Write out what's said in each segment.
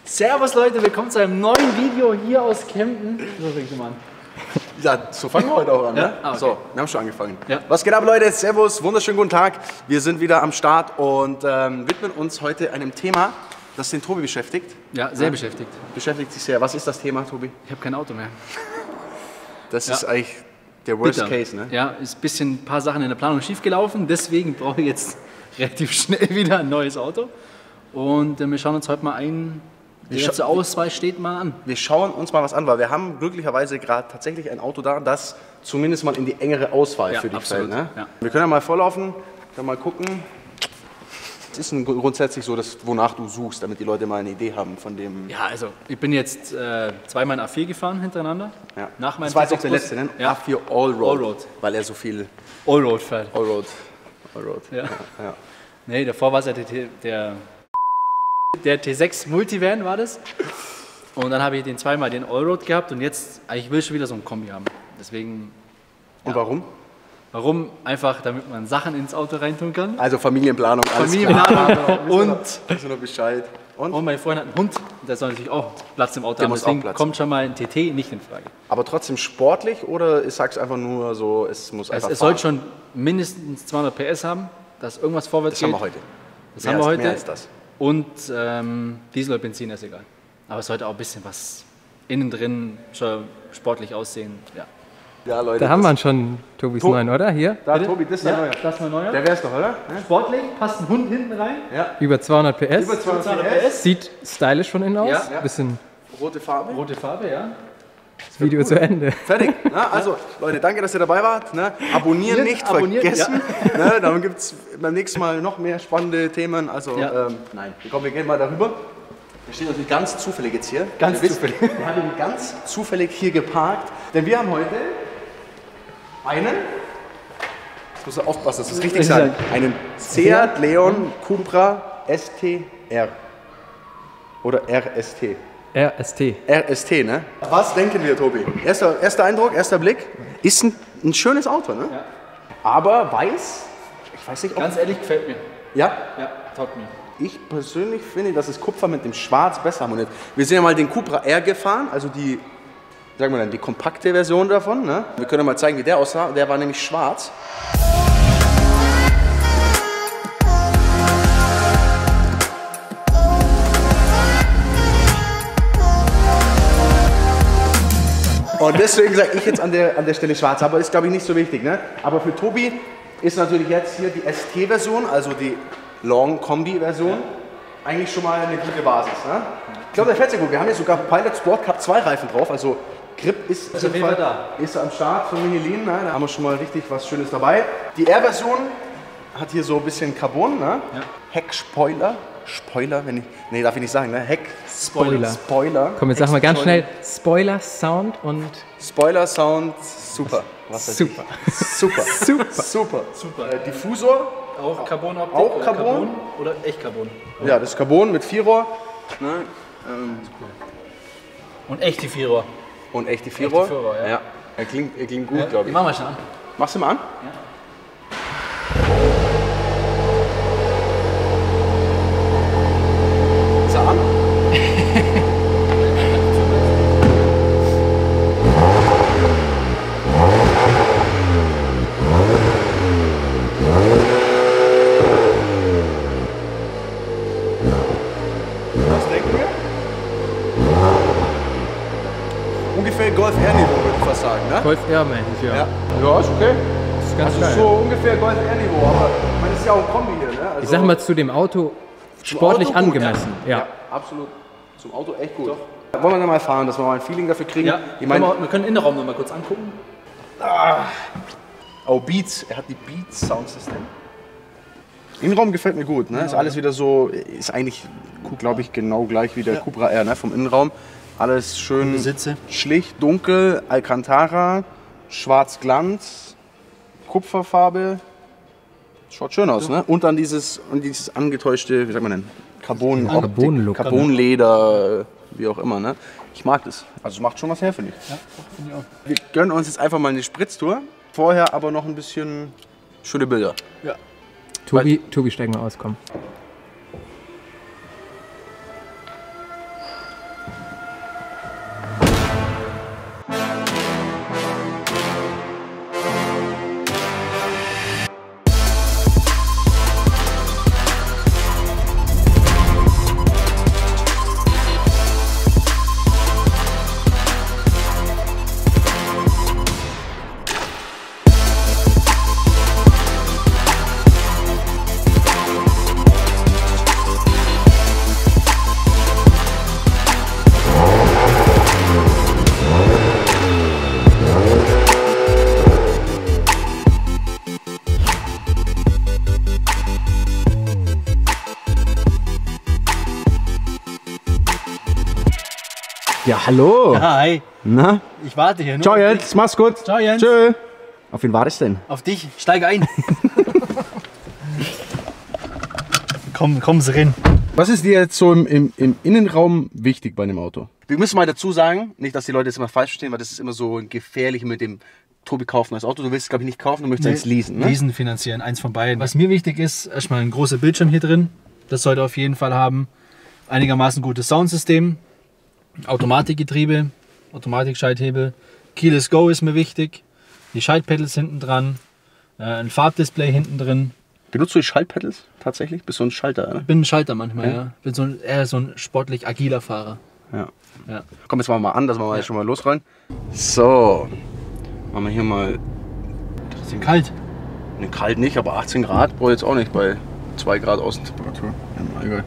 Servus Leute, willkommen zu einem neuen Video hier aus Kempten. So fängt man an. Ja, so fangen wir heute auch an, ne? Ah, okay. So, wir haben schon angefangen. Ja. Was geht ab, Leute? Servus, wunderschönen guten Tag. Wir sind wieder am Start und widmen uns heute einem Thema, das den Tobi beschäftigt. Ja, sehr beschäftigt. Beschäftigt sich sehr. Was ist das Thema, Tobi? Ich habe kein Auto mehr. Das ist eigentlich der Worst Bitter. Case, ne? Ja, ist ein paar Sachen in der Planung schief gelaufen, deswegen brauche ich jetzt relativ schnell wieder ein neues Auto. Und wir schauen uns heute mal ein. Die letzte Auswahl steht mal an. Wir schauen uns mal was an, weil wir haben glücklicherweise gerade tatsächlich ein Auto da, das zumindest mal in die engere Auswahl für dich fällt. Ne? Ja. Wir können ja mal vorlaufen, dann mal gucken. Es ist grundsätzlich so, dass, wonach du suchst, damit die Leute mal eine Idee haben von dem. Ja, also ich bin jetzt zweimal ein A4 gefahren hintereinander. Ja. Nach meinem das war jetzt auch der T6 letzte, ne? Ja. A4 Allroad, Allroad. weil er so viel Allroad fährt. Allroad. Ja. Ja. Nee, davor war es ja der T6 Multivan war das. Und dann habe ich zweimal den Allroad gehabt und jetzt, eigentlich will ich schon wieder so ein Kombi haben. Deswegen, Und warum? warum? Einfach, damit man Sachen ins Auto reintun kann. Also Familienplanung, alles Familienplanung und Wissen wir Bescheid. Und? meine Freundin hat einen Hund, der soll natürlich auch Platz im Auto Der haben. muss auch Deswegen Platz. kommt schon mal ein TT nicht in Frage. Aber trotzdem sportlich oder sagst du einfach nur so, es muss einfach Es fahren? soll schon mindestens 200 PS haben, dass irgendwas vorwärts Das geht. haben wir heute. Das Mehr haben wir als- heute. Mehr als das. Und Diesel oder Benzin ist egal. Aber es sollte auch ein bisschen was innen drin schon sportlich aussehen. Ja. Ja, Leute. Da haben wir ihn schon, Tobis neuen, oder? Hier? Da, Tobi, das ist der neue. Das ist mein neuer. Der wär's doch, oder? Ja. Sportlich, passt ein Hund hinten rein. Über 200 PS. Über 200 200 PS. Sieht stylisch von innen aus. Ja. Bisschen Rote Farbe. Rote Farbe, ja. Video zu Ende. Fertig. Na, also, Leute, danke, dass ihr dabei wart. Ne? Abonnieren nicht abonnieren, vergessen. Ne? Dann gibt es beim nächsten Mal noch mehr spannende Themen. Also, Ja. nein, komm, wir gehen mal darüber. Wir stehen natürlich ganz zufällig jetzt hier. Ganz Wir wissen, zufällig. Wir haben ihn ganz zufällig hier geparkt. Denn wir haben heute einen, jetzt musst du aufpassen, dass wir es richtig sagen, einen Seat Leon Cupra STR. Oder RST. RST. RST, ne? Was denken wir, Tobi? Erster Eindruck, erster Blick. Ist ein schönes Auto, ne? Ja. Aber weiß, ich weiß nicht, ob... Ganz ehrlich, gefällt mir. Ja? Ja, taugt mir. Ich persönlich finde, dass das Kupfer mit dem Schwarz besser harmoniert. Wir sind ja mal den Cupra R gefahren, also die, sagen wir dann, die kompakte Version davon, ne? Wir können ja mal zeigen, wie der aussah. Der war nämlich schwarz. Und deswegen sage ich jetzt an der Stelle schwarz, aber ist glaube ich nicht so wichtig. Ne? Aber für Tobi ist natürlich jetzt hier die ST-Version, also die Long-Kombi-Version, eigentlich schon mal eine gute Basis. Ne? Ich glaube, der fährt sehr gut. Wir haben jetzt sogar Pilot Sport Cup 2 Reifen drauf, also Grip ist auf jeden Fall da. Ist am Start von Michelin, ne? Da haben wir schon mal richtig was Schönes dabei. Die R-Version hat hier so ein bisschen Carbon, ne? Ja. Heckspoiler. Spoiler, nee, darf ich nicht sagen, ne? Spoiler. Spoiler. Komm, jetzt sagen wir ganz schnell Spoiler, Sound und Spoiler Sound, super. Was weiß super. ich. Super. Super. Super. Diffusor, Auch Carbon-Optik? Auch oder Carbon? Oder echt Carbon? ja, das ist Carbon mit Vierrohr. Ne? Und echt die Vierer. Und echt die Vierrohr. Vierrohr, ja. Er klingt gut, glaube Die ich. machen wir schon an. Machst du mal an? Ist er an? Was denken wir? Ungefähr Golf R-Niveau, würde ich fast sagen, ne? Golf R-mäßig, ja. Ja, ist okay. Das ist ganz Also geil. so ungefähr Golf R-Niveau, aber ich meine, das ist ja auch ein Kombi hier, ne? Also Ich sag mal zu dem Auto sportlich Auto gut, angemessen. Ja. absolut. Zum Auto echt gut. Wollen wir dann mal fahren, dass wir mal ein Feeling dafür kriegen? Ja, Ich meine, wir können den Innenraum noch mal kurz angucken. oh, Beats, er hat die Beats Soundsystem. Innenraum gefällt mir gut, ne? Ist alles wieder so, ist eigentlich, glaube ich, genau gleich wie der Cupra R, ne? Vom Innenraum. Alles schön Sitze. schlicht, dunkel, Alcantara, schwarz Glanz, Kupferfarbe. Schaut schön aus, ne? Und dann dieses angetäuschte, wie sagt man denn? Carbon-Look. Carbonleder, wie auch immer, ne? Ich mag das. Also es macht schon was her, finde ich. Ja, finde ich auch. Wir gönnen uns jetzt einfach mal eine Spritztour. Vorher aber noch ein bisschen schöne Bilder. Ja. Tobi, steig mal aus, komm. Ja, hallo. Ja, hi. Na? Ich warte hier nur. Ciao auf dich. Jens, mach's gut. Ciao, Jens. Tschö. Auf wen war das denn? Auf dich. Steige ein. Komm Sie rein. Was ist dir jetzt so im Innenraum wichtig bei einem Auto? Wir müssen mal dazu sagen, nicht, dass die Leute das immer falsch verstehen, weil das ist immer so gefährlich mit dem Tobi kaufen als Auto. Du willst es, glaube ich, nicht kaufen, du möchtest es leasen. Ne? Leasen, finanzieren, eins von beiden. Was mir wichtig ist, erstmal ein großer Bildschirm hier drin. Das sollte auf jeden Fall haben. Einigermaßen gutes Soundsystem. Automatikgetriebe, Automatikschalthebel. Keyless Go ist mir wichtig. Die Schaltpedals hinten dran. Ein Farbdisplay hinten drin. Benutzt du die Schaltpedals tatsächlich? Bist du ein Schalter? Ne? Ich bin ein Schalter manchmal, Ja? ja. Bin eher so ein sportlich agiler Fahrer. Ja. Ja. Komm, jetzt machen wir mal an, dass wir mal schon mal losrollen. So. Machen wir hier mal. Bisschen kalt. Ne, kalt nicht, aber 18 Grad brauche ich jetzt auch nicht bei 2 Grad Außentemperatur im Allgäu.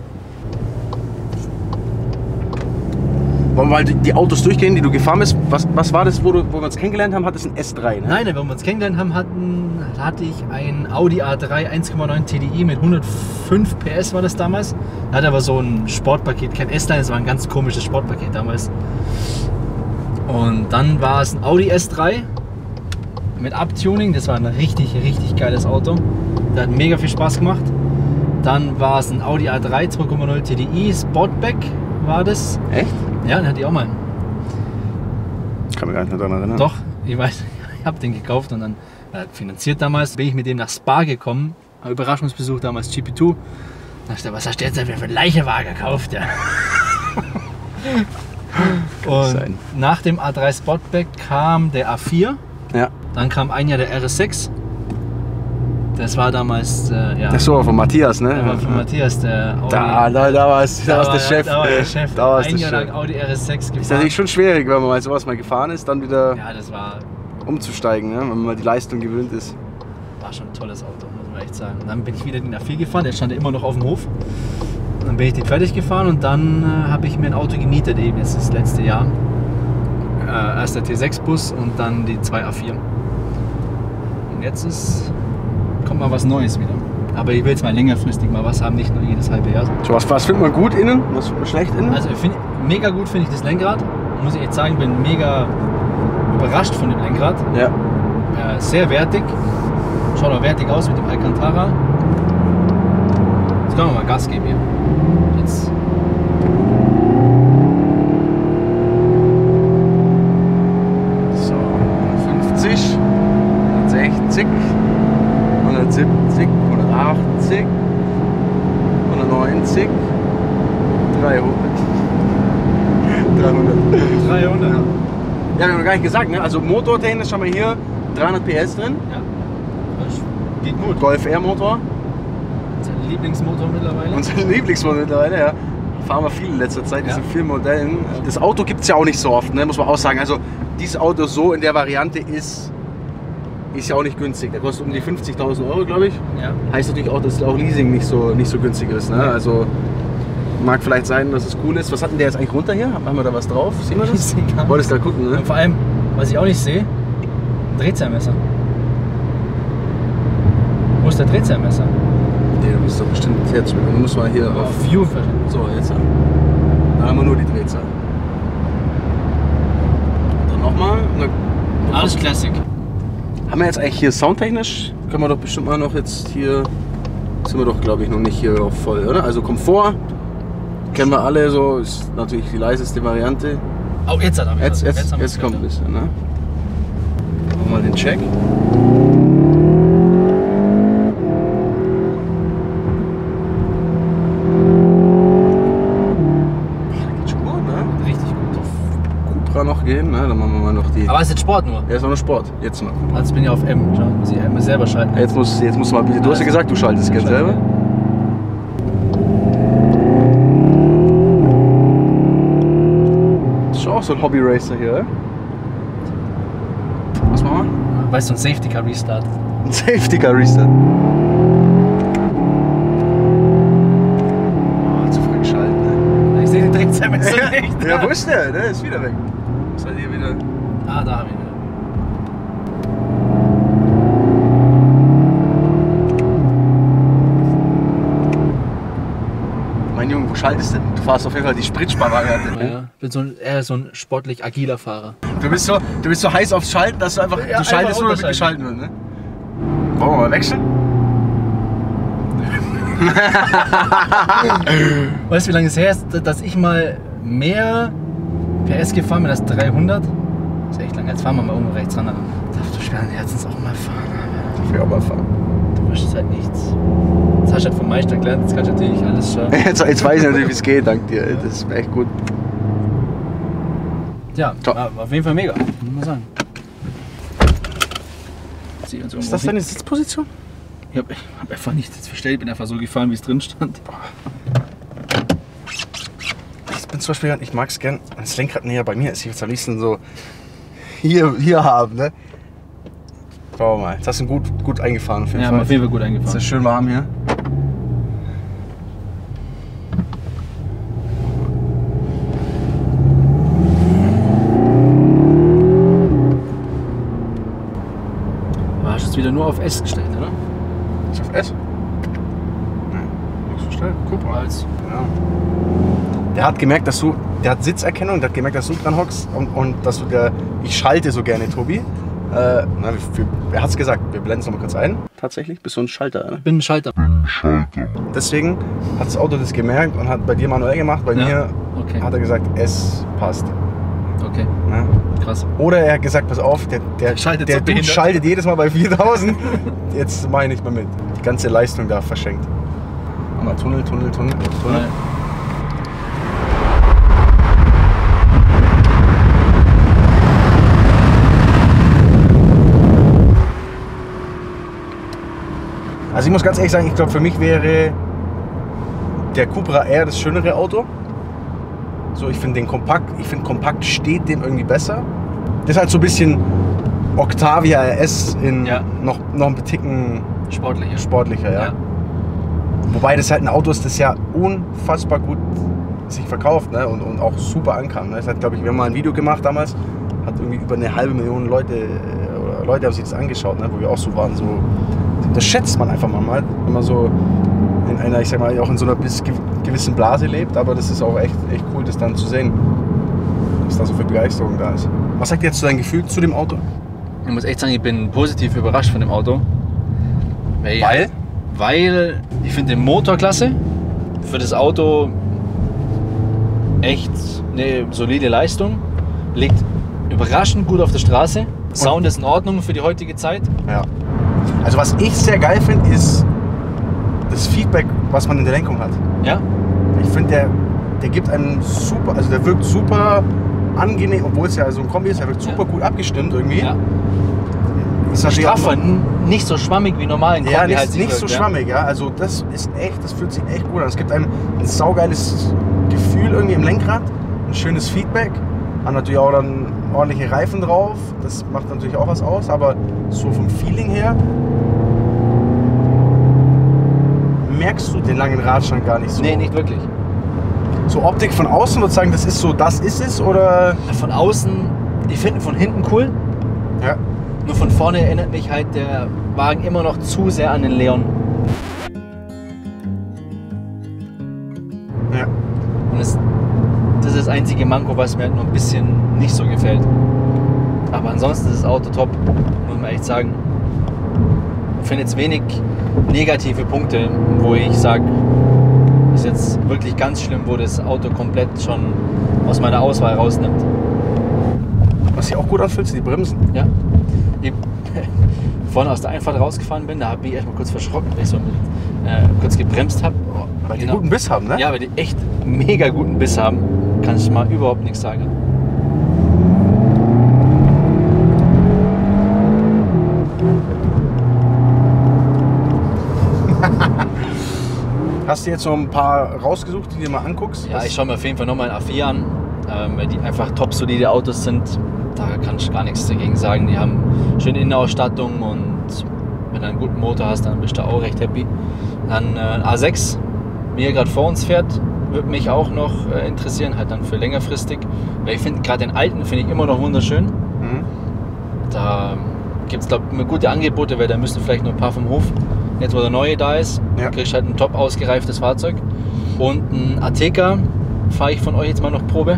Wollen wir mal die Autos durchgehen, die du gefahren bist? Was war das, wo wir uns kennengelernt haben? Hat das ein S3? Ne? Nein, wenn wir uns kennengelernt haben, hatte ich ein Audi A3 1,9 TDI mit 105 PS war das damals. Hatte aber so ein Sportpaket, kein S-Line, es war ein ganz komisches Sportpaket damals. Und dann war es ein Audi S3 mit Abtuning, das war ein richtig geiles Auto. Der hat mega viel Spaß gemacht. Dann war es ein Audi A3 2,0 TDI Sportback war das. Echt? Ja, den hatte ich auch mal. Ich kann mich gar nicht mehr daran erinnern. Doch, ich weiß, ich habe den gekauft und dann finanziert damals. Bin ich mit dem nach Spa gekommen, Überraschungsbesuch damals GP2. Da dachte ich, was hast du jetzt für einen Leichenwagen gekauft? Ja. Und nach dem A3 Sportback kam der A4, Ja. dann kam ein Jahr der RS6. Das war damals, ja, Ach so, von Matthias, ne? der war von Matthias, der Audi. Da war es der Chef. Da war der Chef. Da war es Ein der Jahr lang Chef. Audi RS6 gefahren. Ist natürlich schon schwierig, wenn man mal sowas mal gefahren ist, dann wieder Ja, das war umzusteigen, ne? Wenn man mal die Leistung gewöhnt ist. schon ein tolles Auto, muss man echt sagen. Und dann bin ich wieder den A4 gefahren, der stand ja immer noch auf dem Hof. Und dann bin ich den fertig gefahren und dann habe ich mir ein Auto gemietet, eben jetzt das letzte Jahr. Erst der T6-Bus und dann die 2 A4. Und jetzt kommt mal was Neues wieder. Aber ich will jetzt mal längerfristig mal was haben, nicht nur jedes halbe Jahr. So, was findet man gut innen? Was findet man schlecht innen? Also mega gut finde ich das Lenkrad. Muss ich echt sagen, bin mega überrascht von dem Lenkrad. Ja. Sehr wertig. Schaut auch wertig aus mit dem Alcantara. Jetzt können wir mal Gas geben hier. Jetzt. So, 150, 160, 170, 180, 190, 300. 300. Ja, wir haben noch gar nicht gesagt, ne? Also motortechnisch haben wir hier 300 PS drin. Ja. Das geht gut. Golf R Motor. Unser Lieblingsmotor mittlerweile. Unser Lieblingsmotor mittlerweile, ja. Fahren wir viel in letzter Zeit, diese Ja. vielen Modellen. Das Auto gibt es ja auch nicht so oft, ne? Muss man auch sagen. Also dieses Auto so in der Variante ist ja auch nicht günstig. Der kostet um die 50.000 Euro, glaube ich. Ja. Heißt natürlich auch, dass auch Leasing nicht so günstig ist. Ne? Also mag vielleicht sein, dass es cool ist. Was hat denn der jetzt eigentlich runter hier? Haben wir da was drauf? Sehen wir Ich das? sehe gar nicht. Wolltest du da gucken, ne? Und vor allem, was ich auch nicht sehe, ein Drehzahlmesser. Wo ist der Drehzahlmesser? Der muss doch bestimmt jetzt. Du musst mal hier auf. View. So, jetzt. Da haben wir nur die Drehzahl. Und dann nochmal. Alles Classic. Haben wir jetzt eigentlich hier soundtechnisch? Können wir doch bestimmt mal noch jetzt hier. Sind wir doch, glaube ich, noch nicht hier auf voll, oder? Also Komfort. Kennen wir alle so. Ist natürlich die leiseste Variante. Oh, jetzt hat er wieder. Jetzt kommt ein bisschen, ne? Machen wir mal den Check. Richtig gut. Cupra noch gehen, ne? Dann machen wir mal noch die. Aber es ist jetzt Sport nur. Ja, ist noch nur Sport. Jetzt mal Cupra. Also bin ich auf M. Schau, muss ich M selber schalten. Jetzt musst du mal. Du hast ja gesagt, du schaltest Geld selber. Das ist auch so ein Hobby-Racer hier, oder? Was machen wir? Weißt du, ein Safety Car Restart. Ein Safety Car Restart. Oh, zu früh geschaltet, ne? Ich sehe den Drehzahlmesser nicht. Ja, wo ist der? Der ist wieder weg. Ist halt hier wieder. Ah, da habe ich ihn. Mein Junge, schaltest, du fährst auf jeden Fall die Spritsparvariante. Ja, ich bin eher so ein sportlich agiler Fahrer. Du bist so heiß aufs Schalten, dass du einfach, Ja, du schaltest nur, damit runterschalten. geschalten wird, ne? Wollen wir mal wechseln? Weißt du, wie lange es her ist, dass ich mal mehr PS gefahren bin als 300? Das ist echt lang. Jetzt fahren wir mal irgendwo rechts ran. Darfst du schweren Herzens auch mal fahren. Ich will auch mal fahren. Du möchtest halt nichts. Das hast du halt vom Meister gelernt, das kannst du natürlich alles schon. Jetzt weiß ich natürlich, wie es geht, dank dir. Das ist echt gut. Ja, Top. war auf jeden Fall mega, muss man sagen. Ist das deine Sitzposition? Ich hab einfach nichts verstellt, bin einfach so gefahren, wie es drin stand. Ich bin zum Beispiel, ich mag es gern, wenn das Lenkrad näher bei mir ist. Ich würde es am liebsten so hier haben, ne? Schau mal, jetzt hast du ihn gut eingefahren auf jeden Ja, Fall. auf jeden Fall gut Es eingefahren. ist schön warm hier. Aber hast du es wieder nur auf S gestellt, oder? Ist auf S? Nein, nicht so schnell. Guck mal. Als Ja. Der hat gemerkt, der hat Sitzerkennung, der hat gemerkt, dass du dran hockst und dass du ich schalte so gerne, Tobi. Er hat es gesagt, wir blenden es nochmal kurz ein. Tatsächlich, bist du ein Schalter, ne? ich bin ein Schalter. Deswegen hat das Auto das gemerkt und hat bei dir manuell gemacht, bei Ja, mir okay. hat er gesagt, es passt. Okay, Ne? krass. Oder er hat gesagt, pass auf, der Schaltet so Dude behindert. schaltet jedes Mal bei 4000, jetzt mache ich nicht mehr mit. Die ganze Leistung da verschenkt. Mal Tunnel. Nein. Also ich muss ganz ehrlich sagen, ich glaube für mich wäre der Cupra eher das schönere Auto. So, ich finde kompakt steht dem irgendwie besser. Das ist halt so ein bisschen Octavia RS in Ja. noch ein Ticken Sportlicher. sportlicher, ja. Wobei das halt ein Auto ist, das ja unfassbar gut sich verkauft, ne? und auch super ankam. Ne? Das hat, glaube ich, wir haben mal ein Video gemacht damals, hat irgendwie über 500.000 Leute haben sich das angeschaut, ne? Wo wir auch so waren, so, das schätzt man einfach mal, wenn man so in einer, ich sag mal, auch in so einer gewissen Blase lebt, aber das ist auch echt cool, das dann zu sehen, was da so für Begeisterung da ist. Was sagt jetzt dein Gefühl zu dem Auto? Ich muss echt sagen, ich bin positiv überrascht von dem Auto. Weil? Weil ich finde den Motor klasse. Für das Auto echt eine solide Leistung. Liegt überraschend gut auf der Straße. Sound ist in Ordnung für die heutige Zeit. Ja. Also was ich sehr geil finde, ist das Feedback, was man in der Lenkung hat. Ja? Ich finde, der gibt einen super, also der wirkt super angenehm, obwohl es ja so ein Kombi ist, der wirkt super gut abgestimmt irgendwie. Ja. Ist natürlich auch Straffer, noch- nicht so schwammig wie normal in Ja, Kombi nicht, halt nicht so wirkt, ja. schwammig, ja. Also das ist echt, das fühlt sich echt gut an. Es gibt einem ein saugeiles Gefühl irgendwie im Lenkrad, ein schönes Feedback. Haben natürlich auch dann ordentliche Reifen drauf, das macht natürlich auch was aus, aber so vom Feeling her merkst du den langen Radstand gar nicht so. Nee, nicht wirklich. So Optik von außen würde ich sagen, das ist es oder? Von außen, ich finde von hinten cool. Ja. Nur von vorne erinnert mich halt der Wagen immer noch zu sehr an den Leon. Ja. Und das ist das einzige Manko, was mir halt nur ein bisschen nicht so gefällt. Aber ansonsten ist das Auto top, muss man echt sagen. Ich finde jetzt wenig negative Punkte, wo ich sage, ist jetzt wirklich ganz schlimm, wo das Auto komplett schon aus meiner Auswahl rausnimmt. Was sich auch gut anfühlt, sind die Bremsen. Ja. Ich vorne aus der Einfahrt rausgefahren bin, da habe ich erstmal kurz verschrocken, weil ich so kurz gebremst habe. Weil die guten Biss haben, ne? Ja, weil die echt mega guten Biss haben, kann ich mal überhaupt nichts sagen. Hast du jetzt noch ein paar rausgesucht, die du dir mal anguckst? Ja, ich schaue mir auf jeden Fall nochmal einen A4 an, weil die einfach top solide Autos sind. Da kann ich gar nichts dagegen sagen. Die haben schöne Innenausstattung und wenn du einen guten Motor hast, dann bist du auch recht happy. Dann A6, wie er gerade vor uns fährt, würde mich auch noch interessieren, halt dann für längerfristig. Weil ich finde, gerade den alten finde ich immer noch wunderschön. Mhm. Da gibt es, glaube ich, gute Angebote, weil da müssen vielleicht noch ein paar vom Hof. Jetzt, wo der neue da ist, Ja. kriegst du halt ein top ausgereiftes Fahrzeug. Und ein Ateca fahre ich von euch jetzt mal noch Probe.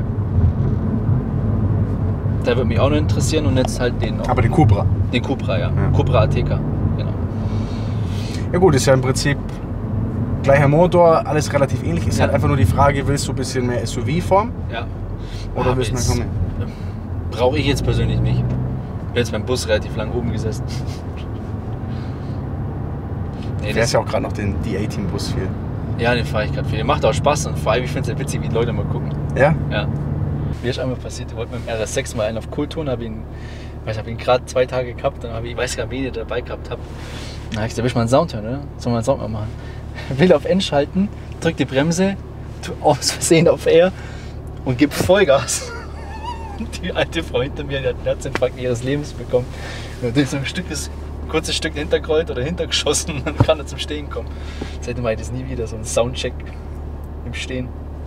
Der würde mich auch noch interessieren und jetzt halt den noch. Aber den Cupra. Den Cupra, ja. Cupra Ateca, genau. Ja gut, ist ja im Prinzip gleicher Motor, alles relativ ähnlich. Ist Ja. halt einfach nur die Frage, willst du ein bisschen mehr SUV-Form? Ja. Oder Aber willst du mal jetzt kommen? brauche ich jetzt persönlich nicht. Ich bin jetzt beim Bus relativ lang oben gesessen. Nee, Der ist ja auch gerade noch den D18-Bus viel. Ja, den fahre ich gerade viel. Der macht auch Spaß und vor allem, ich finde es ja witzig, wie die Leute mal gucken. Ja? Ja. Mir ist einmal passiert, ich wollte mit dem RS6 mal einen auf Cool tun, habe ihn gerade 2 Tage gehabt, dann habe ich weiß gar nicht, wen ich dabei gehabt habe. Dann habe ich gesagt, will ich mal einen Sound hören, oder? Soll man einen Sound mal machen? Will auf N schalten, drück die Bremse, tu aus Versehen auf R und gib Vollgas. Die alte Frau hinter mir, die hat einen Herzinfarkt ihres Lebens bekommen. Und dann ist so ein kurzes Stück hintergerollt oder hintergeschossen und dann kann er zum Stehen kommen. Seitdem mache ich das nie wieder, so ein Soundcheck im Stehen.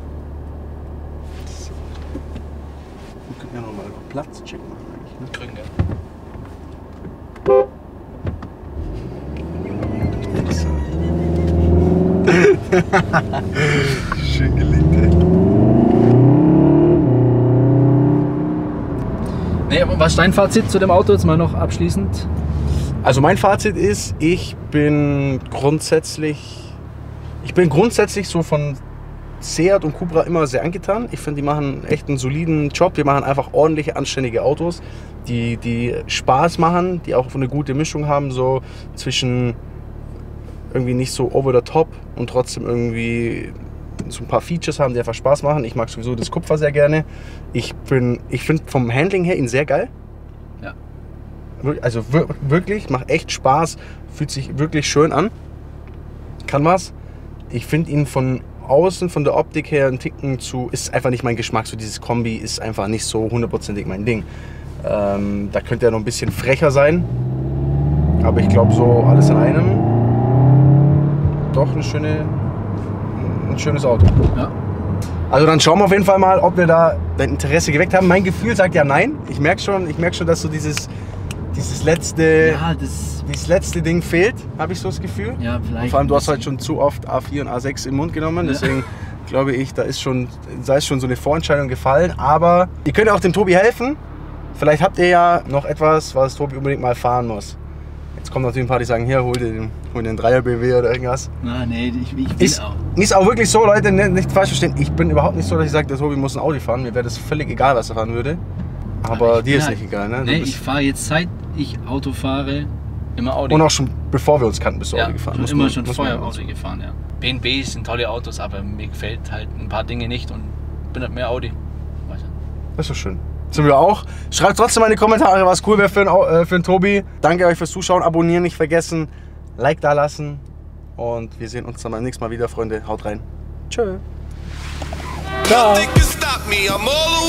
Wir können ja nochmal Platzcheck machen eigentlich. Ne? Grün, ja. Schön gelingt, ey. Nee, aber was ist dein Fazit zu dem Auto jetzt mal noch abschließend? Also mein Fazit ist, ich bin grundsätzlich so von Seat und Cupra immer sehr angetan. Ich finde, die machen echt einen soliden Job. Die machen einfach ordentliche, anständige Autos, die Spaß machen, die auch eine gute Mischung haben, so zwischen irgendwie nicht so over the top und trotzdem irgendwie so ein paar Features haben, die einfach Spaß machen. Ich mag sowieso das Kupfer sehr gerne. Ich finde vom Handling her ihn sehr geil. Ja. Also wirklich, macht echt Spaß, fühlt sich wirklich schön an. Kann was. Ich finde ihn von außen, von der Optik her, ein Ticken ist einfach nicht mein Geschmack. So dieses Kombi ist einfach nicht so hundertprozentig mein Ding. Da könnte er noch ein bisschen frecher sein. Aber ich glaube, so alles in einem doch ein schönes Auto. Ja. Also dann schauen wir auf jeden Fall mal, ob wir da dein Interesse geweckt haben. Mein Gefühl sagt ja nein. Ich merke schon, dass so dieses letzte, Ja, dieses letzte Ding fehlt, habe ich so das Gefühl. ja, vielleicht. Und vor allem, du hast halt schon zu oft A4 und A6 im Mund genommen, deswegen glaube ich, da ist schon so eine Vorentscheidung gefallen. Aber ihr könnt auch dem Tobi helfen. Vielleicht habt ihr ja noch etwas, was Tobi unbedingt mal fahren muss. Jetzt kommen natürlich ein paar, die sagen, hier, hol dir den 3er BMW oder irgendwas. Na, nee, ich will Ist auch wirklich so, Leute, nicht falsch verstehen. Ich bin überhaupt nicht so, dass ich sage, der Tobi muss ein Audi fahren. Mir wäre das völlig egal, was er fahren würde. Aber dir ist nicht egal, ne? Nee, ich fahre jetzt, seit ich Auto fahre, immer Audi. Und auch schon bevor wir uns kannten, bist du ja, Audi gefahren. schon immer vorher Audi gefahren, ja. B&B sind tolle Autos, aber mir gefällt halt ein paar Dinge nicht und bin halt mehr Audi. Weißt du? Das ist doch schön. Sind wir auch. Schreibt trotzdem mal in die Kommentare, was cool wäre für den Tobi. Danke euch fürs Zuschauen, abonnieren nicht vergessen, Like da lassen und wir sehen uns dann beim nächsten Mal wieder, Freunde. Haut rein. Tschö. Ciao.